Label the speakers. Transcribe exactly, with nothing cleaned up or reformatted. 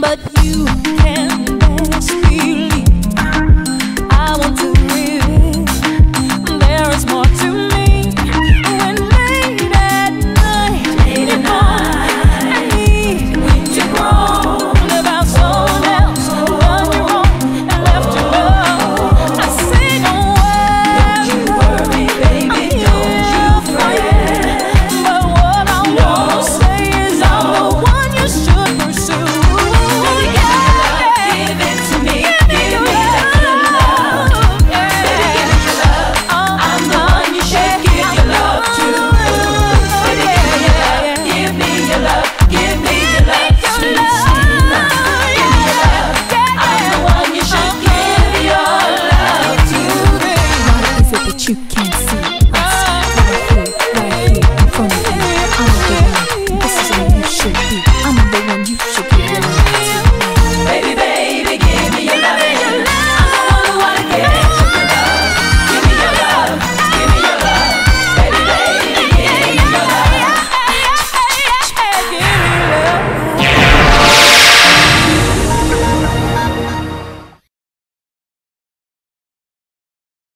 Speaker 1: but you can best believe I want to live. There is more to me when late at night, late at night, I need to grow. Live out someone else, done you wrong and left you low. I say don't worry, don't you worry, baby, don't you fret. But what I wanna say is I'm the one you should.